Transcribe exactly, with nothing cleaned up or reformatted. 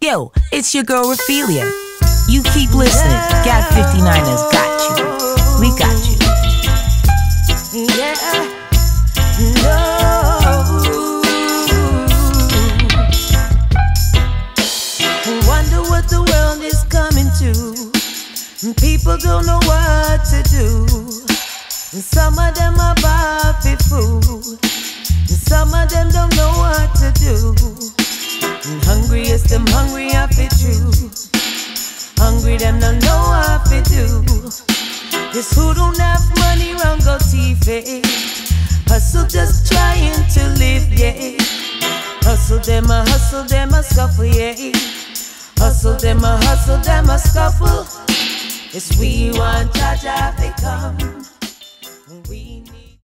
Yo, it's your girl RAFEELYA. You keep listening. Got fifty-niners got you. We got you. Yeah, no. Wonder what the world is coming to. People don't know what to do. Some of them are about for food. Some of them don't know what to do. Hungriest them hungry off it true. Hungry them don't know what to do. This who don't have money round go T V. Hustle just trying to live, yeah. Hustle them a hustle them a scuffle, yeah. Hustle them a hustle them a scuffle. It's we want JAH HAFFI come.